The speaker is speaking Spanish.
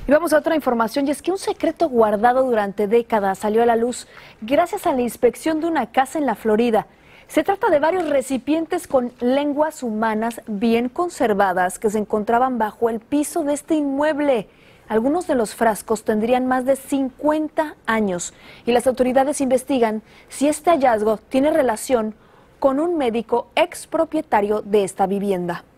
Y vamos a otra información, y es que un secreto guardado durante décadas salió a la luz gracias a la inspección de una casa en la Florida. Se trata de varios recipientes con lenguas humanas bien conservadas que se encontraban bajo el piso de este inmueble. Algunos de los frascos tendrían más de 50 años y las autoridades investigan si este hallazgo tiene relación con un médico expropietario de esta vivienda.